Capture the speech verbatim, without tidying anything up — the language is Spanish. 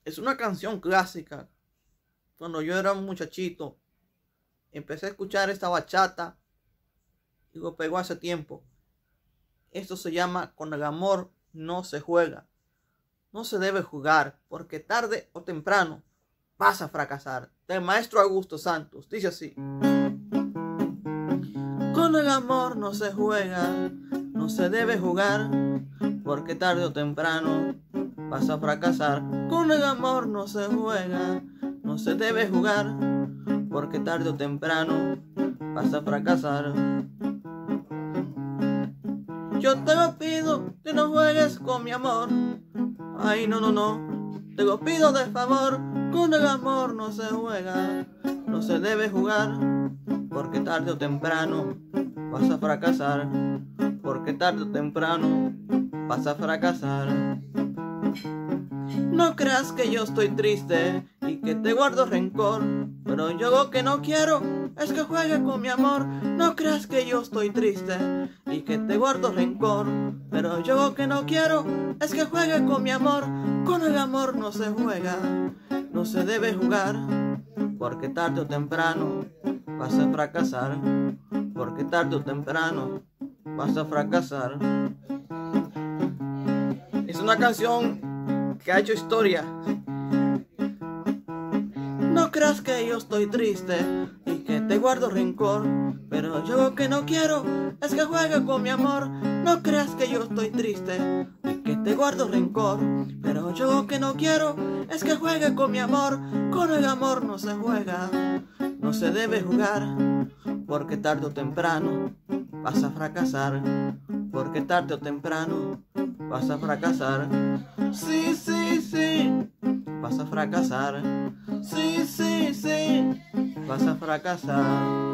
Es una canción clásica. Cuando yo era un muchachito, empecé a escuchar esta bachata y lo pegó hace tiempo. Esto se llama Con el amor no se juega. No se debe jugar, porque tarde o temprano vas a fracasar. Del maestro Augusto Santos. Dice así: con el amor no se juega, no se debe jugar, porque tarde o temprano vas a fracasar. Con el amor no se juega, no se debe jugar, porque tarde o temprano vas a fracasar. Yo te lo pido que no juegues con mi amor. Ay, no, no, no, te lo pido de favor. Con el amor no se juega, no se debe jugar, porque tarde o temprano vas a fracasar. Porque tarde o temprano vas a fracasar. No creas que yo estoy triste y que te guardo rencor, pero yo lo que no quiero es que juegues con mi amor. No creas que yo estoy triste y que te guardo rencor, pero yo lo que no quiero es que juegues con mi amor. Con el amor no se juega, no se debe jugar, porque tarde o temprano vas a fracasar. Porque tarde o temprano vas a fracasar. Es una canción que ha hecho historia. No creas que yo estoy triste y que te guardo rencor, pero yo lo que no quiero es que juegues con mi amor. No creas que yo estoy triste y que te guardo rencor, pero yo lo que no quiero es que juegues con mi amor. Con el amor no se juega, no se debe jugar, porque tarde o temprano vas a fracasar. Porque tarde o temprano vas a fracasar. Sí, sí, sí, vas a fracasar. Sí, sí, sí, vas a fracasar.